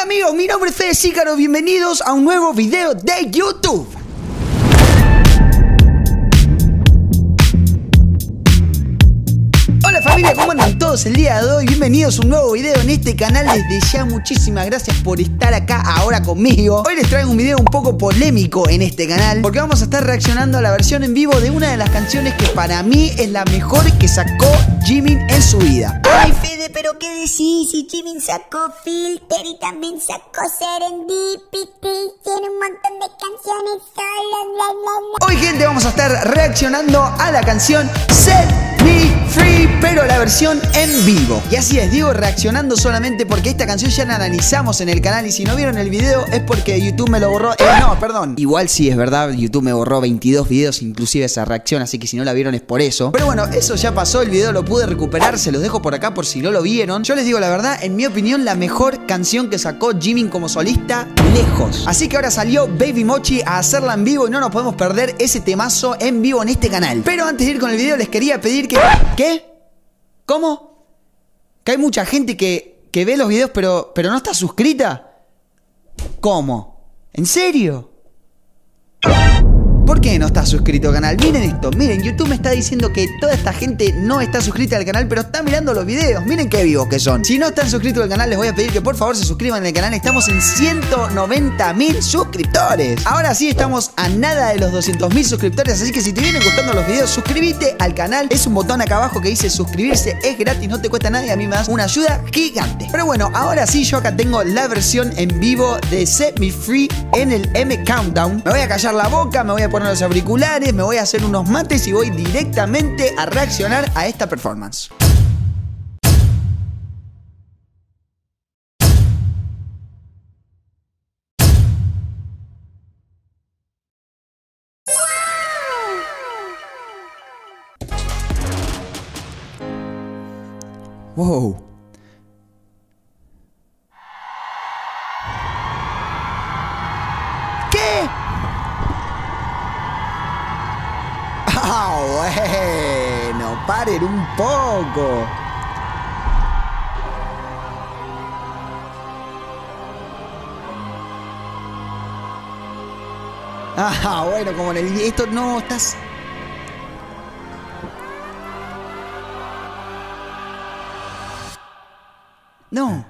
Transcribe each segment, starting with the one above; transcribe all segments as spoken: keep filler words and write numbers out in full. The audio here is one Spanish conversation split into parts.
Hola amigos, mi nombre es Fede Sícaro, bienvenidos a un nuevo video de YouTube. Hola familia, ¿cómo andan todos el día de hoy? Bienvenidos a un nuevo video en este canal. Desde ya muchísimas gracias por estar acá ahora conmigo. Hoy les traigo un video un poco polémico en este canal, porque vamos a estar reaccionando a la versión en vivo de una de las canciones que para mí es la mejor que sacó Jimin en su vida. Ay Fede, pero ¿qué decís? Si Jimin sacó Filter y también sacó Serendipity, tiene un montón de canciones solos, bla bla bla. Hoy gente vamos a estar reaccionando a la canción Set Me Free, pero la versión en vivo. Y así es, digo reaccionando solamente porque esta canción ya la analizamos en el canal. Y si no vieron el video es porque YouTube me lo borró. Eh, no, perdón. Igual sí es verdad, YouTube me borró veintidós videos, inclusive esa reacción. Así que si no la vieron es por eso. Pero bueno, eso ya pasó, el video lo pude recuperar. Se los dejo por acá por si no lo vieron. Yo les digo la verdad, en mi opinión la mejor canción que sacó Jimin como solista, lejos. Así que ahora salió Baby Mochi a hacerla en vivo y no nos podemos perder ese temazo en vivo en este canal. Pero antes de ir con el video les quería pedir que... ¿Qué? ¿Cómo? ¿Que hay mucha gente que, que ve los videos pero, pero no está suscrita? ¿Cómo? ¿En serio? ¿Por qué no estás suscrito al canal? Miren esto, miren, YouTube me está diciendo que toda esta gente no está suscrita al canal, pero está mirando los videos. Miren qué vivos que son. Si no están suscritos al canal, les voy a pedir que por favor se suscriban al canal. Estamos en ciento noventa mil suscriptores. Ahora sí estamos a nada de los doscientos mil suscriptores, así que si te vienen gustando los videos, suscríbete al canal. Es un botón acá abajo que dice suscribirse, es gratis, no te cuesta nada y a mí me das una ayuda gigante. Pero bueno, ahora sí, yo acá tengo la versión en vivo de Set Me Free en el M Countdown. Me voy a callar la boca, me voy a poner los auriculares, me voy a hacer unos mates y voy directamente a reaccionar a esta performance. Wow. ¿Qué? Ah, bueno, paren un poco. Ah, bueno, como en el video. Esto no, estás... No.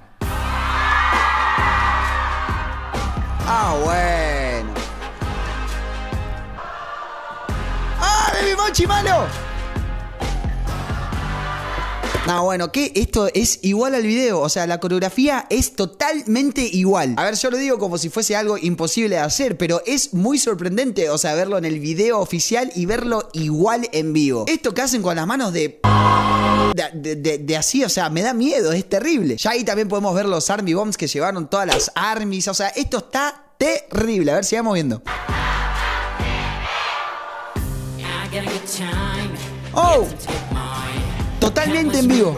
Ah, bueno. ¡Ah, Baby Mochi malo! No, bueno, que esto es igual al video. O sea, la coreografía es totalmente igual. A ver, yo lo digo como si fuese algo imposible de hacer, pero es muy sorprendente, o sea, verlo en el video oficial y verlo igual en vivo. Esto que hacen con las manos de... De, de, de, de así, o sea, me da miedo, es terrible. Ya ahí también podemos ver los Army Bombs que llevaron todas las armies. O sea, esto está terrible. A ver, sigamos viendo. Oh, totalmente en vivo.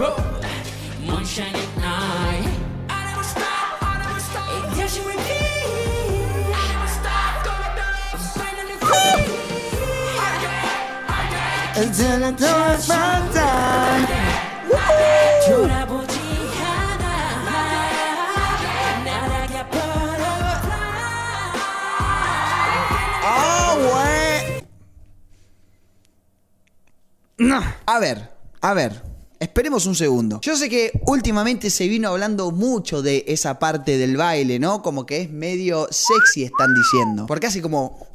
A ver, a ver, esperemos un segundo. Yo sé que últimamente se vino hablando mucho de esa parte del baile, ¿no? Como que es medio sexy, están diciendo. Porque hace como...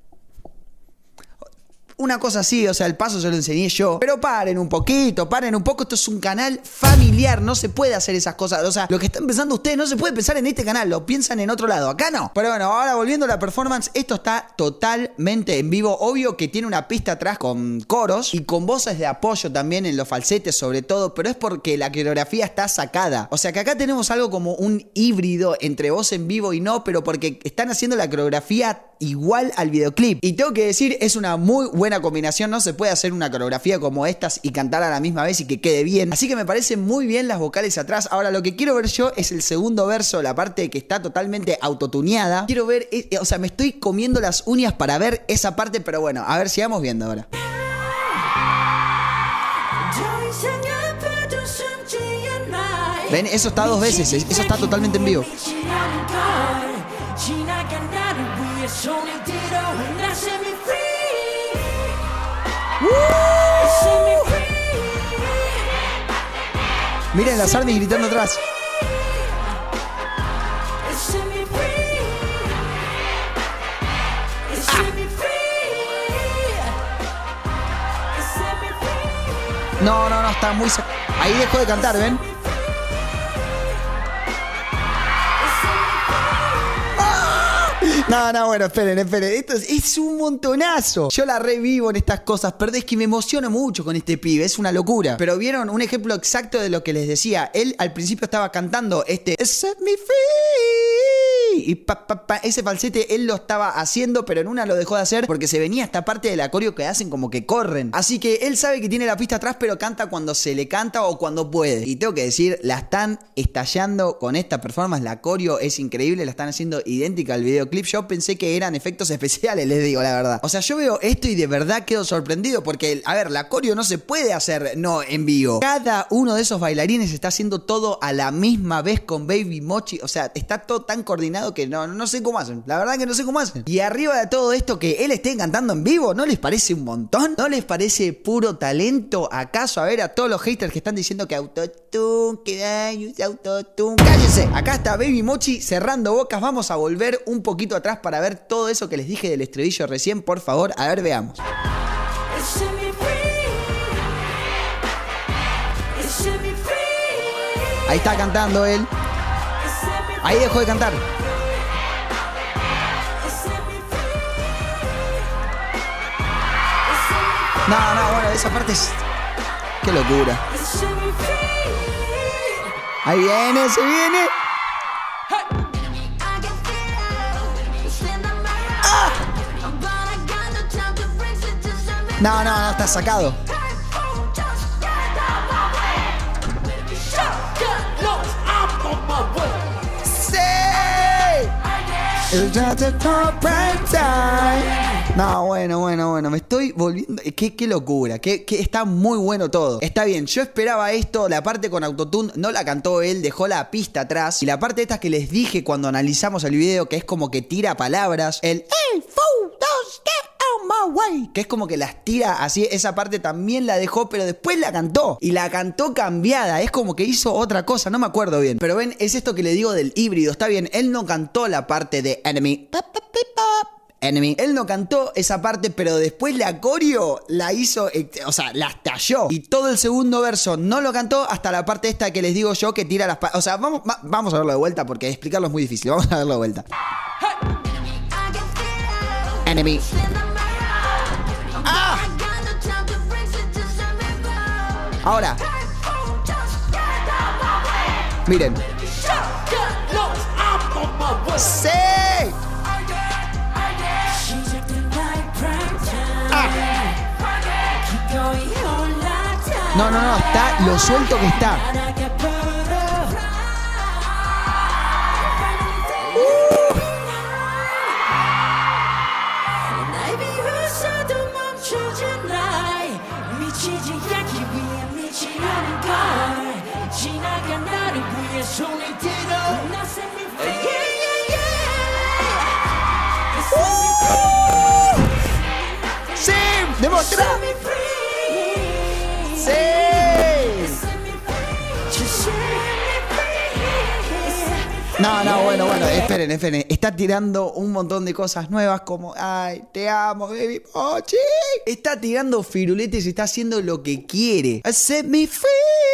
una cosa así, o sea, el paso se lo enseñé yo. Pero paren un poquito, paren un poco. Esto es un canal familiar, no se puede hacer esas cosas. O sea, lo que están pensando ustedes no se puede pensar en este canal, lo piensan en otro lado, acá no. Pero bueno, ahora volviendo a la performance, esto está totalmente en vivo. Obvio que tiene una pista atrás con coros y con voces de apoyo también en los falsetes sobre todo, pero es porque la coreografía está sacada. O sea que acá tenemos algo como un híbrido entre voz en vivo y no, pero porque están haciendo la coreografía igual al videoclip. Y tengo que decir, es una muy buena combinación. No se puede hacer una coreografía como estas y cantar a la misma vez y que quede bien. Así que me parecen muy bien las vocales atrás. Ahora lo que quiero ver yo es el segundo verso, la parte que está totalmente autotuneada. Quiero ver, eh, o sea, me estoy comiendo las uñas para ver esa parte, pero bueno, a ver, sigamos viendo ahora. Ven, eso está dos veces. Eso está totalmente en vivo. ¡Uh! Miren las armas gritando atrás. No, no, no, está muy... Ahí dejó de cantar, ¿ven? No, no, bueno, esperen, esperen. Esto es, es un montonazo. Yo la revivo en estas cosas, pero es que me emociono mucho con este pibe. Es una locura. Pero vieron un ejemplo exacto de lo que les decía. Él al principio estaba cantando este Set me free. Y pa, pa, pa, ese falsete él lo estaba haciendo, pero en una lo dejó de hacer porque se venía esta parte del acorio que hacen como que corren. Así que él sabe que tiene la pista atrás, pero canta cuando se le canta o cuando puede. Y tengo que decir, la están estallando con esta performance. La coreo es increíble, la están haciendo idéntica al videoclip. Yo pensé que eran efectos especiales, les digo la verdad. O sea, yo veo esto y de verdad quedo sorprendido porque, a ver, la coreo no se puede hacer no en vivo. Cada uno de esos bailarines está haciendo todo a la misma vez con Baby Mochi. O sea, está todo tan coordinado que no, no sé cómo hacen. La verdad que no sé cómo hacen. Y arriba de todo esto que él esté cantando en vivo, ¿no les parece un montón? ¿No les parece puro talento? ¿Acaso? A ver, a todos los haters que están diciendo que autotune, que hay autotune. ¡Cállense! Acá está Baby Mochi cerrando bocas. Vamos a volver un poquito atrás para ver todo eso que les dije del estribillo recién, por favor. A ver, veamos. Ahí está cantando él. Ahí dejó de cantar. No, no, bueno, esa parte es... Qué locura. Ahí viene, se viene. ¡Ah! No, no, no, está sacado. No, bueno, bueno, bueno, me estoy volviendo... Qué, qué locura, que, que está muy bueno todo. Está bien, yo esperaba esto, la parte con autotune no la cantó él, dejó la pista atrás. Y la parte esta que les dije cuando analizamos el video, que es como que tira palabras, el... ¡Ey, fu, dos, get out my way! Que es como que las tira así, esa parte también la dejó, pero después la cantó. Y la cantó cambiada, es como que hizo otra cosa, no me acuerdo bien. Pero ven, es esto que le digo del híbrido, está bien, él no cantó la parte de Enemy. Enemy. Él no cantó esa parte, pero después la coreo la hizo, o sea, la estalló. Y todo el segundo verso no lo cantó hasta la parte esta que les digo yo que tira las... O sea, vamos, va, vamos a verlo de vuelta porque explicarlo es muy difícil. Vamos a verlo de vuelta. Enemy. ¡Ah! Ahora. Miren. ¡Sí! No, no, no, está lo suelto que está. Uh. Uh. ¡Sí! ¡Demostrá! ¡Sí! No, no, bueno, bueno, esperen, esperen. Está tirando un montón de cosas nuevas como, ay, te amo, baby Mochi. Está tirando firuletes y está haciendo lo que quiere. Set me free.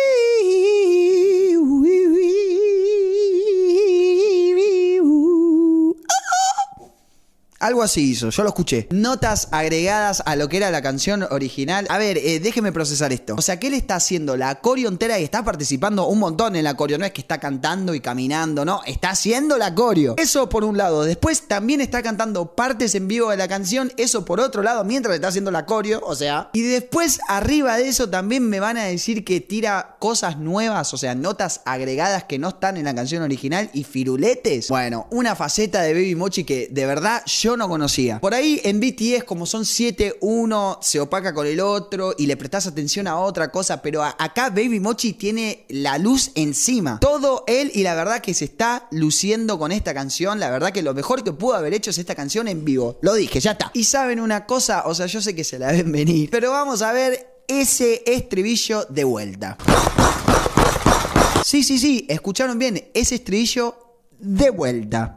Algo así hizo, yo lo escuché. Notas agregadas a lo que era la canción original. A ver, eh, déjeme procesar esto. O sea, que él está haciendo la coreo entera y está participando un montón en la coreo. No es que está cantando y caminando, no. Está haciendo la coreo. Eso por un lado. Después también está cantando partes en vivo de la canción. Eso por otro lado, mientras está haciendo la coreo. O sea. Y después, arriba de eso, también me van a decir que tira cosas nuevas. O sea, notas agregadas que no están en la canción original y firuletes. Bueno, una faceta de Baby Mochi que de verdad yo yo no conocía. Por ahí en B T S, como son siete, uno se opaca con el otro y le prestás atención a otra cosa, pero a, acá Baby Mochi tiene la luz encima. Todo él, y la verdad que se está luciendo con esta canción. La verdad que lo mejor que pudo haber hecho es esta canción en vivo. Lo dije, ya está. Y saben una cosa, o sea, yo sé que se la ven venir, pero vamos a ver ese estribillo de vuelta. Sí, sí, sí, escucharon bien, ese estribillo de vuelta.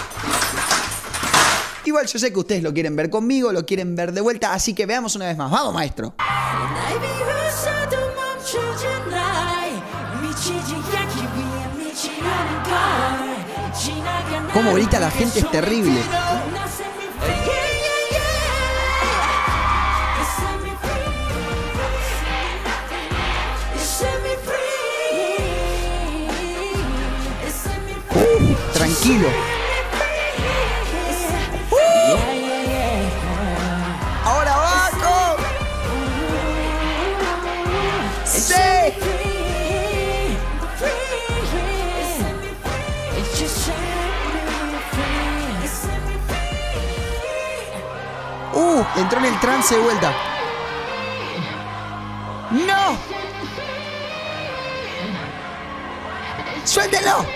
Igual yo sé que ustedes lo quieren ver conmigo, lo quieren ver de vuelta, así que veamos una vez más. ¡Vamos, maestro! Cómo grita la gente es terrible. Uh, tranquilo. Uh. Ahora abajo. Sí. Uh, entró en el trance de vuelta. ¡No! ¡Suéltelo!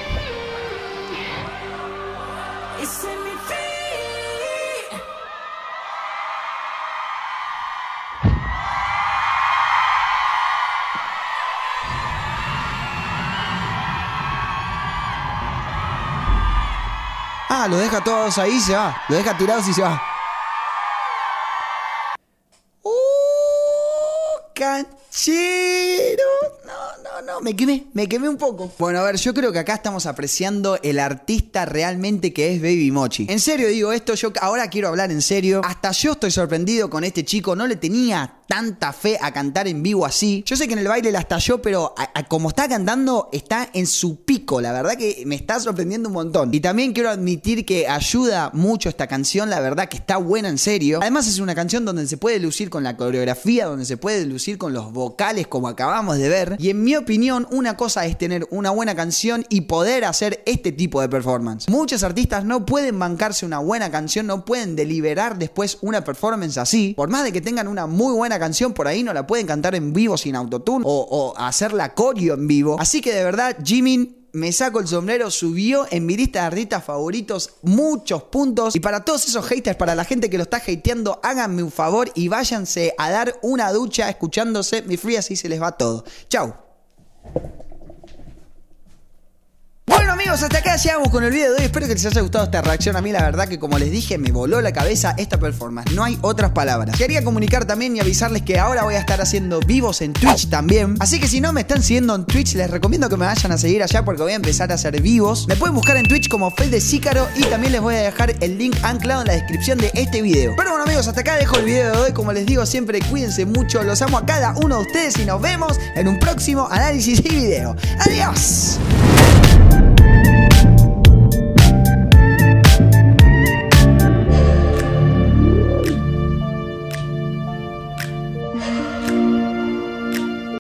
Ah, lo deja todos ahí y se va. Lo deja tirados y se va. ¡Uh! ¡Canchero! No, no, no, me quemé, me quemé un poco. Bueno, a ver, yo creo que acá estamos apreciando el artista realmente que es Baby Mochi. En serio digo esto, yo ahora quiero hablar en serio. Hasta yo estoy sorprendido con este chico, no le tenía tanta fe a cantar en vivo así. Yo sé que en el baile la estalló, pero a, a, como está cantando, está en su pico. La verdad que me está sorprendiendo un montón. Y también quiero admitir que ayuda mucho esta canción, la verdad que está buena en serio. Además es una canción donde se puede lucir con la coreografía, donde se puede lucir con los vocales como acabamos de ver. Y en mi opinión, una cosa es tener una buena canción y poder hacer este tipo de performance. Muchos artistas no pueden bancarse una buena canción, no pueden deliberar después una performance así. Por más de que tengan una muy buena canción, por ahí no la pueden cantar en vivo sin autotune o, o hacer la coreo en vivo. Así que de verdad, Jimin, me saco el sombrero, subió en mi lista de artistas favoritos muchos puntos. Y para todos esos haters, para la gente que lo está hateando, háganme un favor y váyanse a dar una ducha escuchándose mi free, así se les va todo. Chau. Bueno amigos, hasta acá llegamos con el video de hoy. Espero que les haya gustado esta reacción. A mí la verdad que, como les dije, me voló la cabeza esta performance. No hay otras palabras. Quería comunicar también y avisarles que ahora voy a estar haciendo vivos en Twitch también. Así que si no me están siguiendo en Twitch, les recomiendo que me vayan a seguir allá, porque voy a empezar a hacer vivos. Me pueden buscar en Twitch como Feldecícaro y también les voy a dejar el link anclado en la descripción de este video. Pero bueno amigos, hasta acá dejo el video de hoy. Como les digo siempre, cuídense mucho. Los amo a cada uno de ustedes y nos vemos en un próximo análisis y video. ¡Adiós!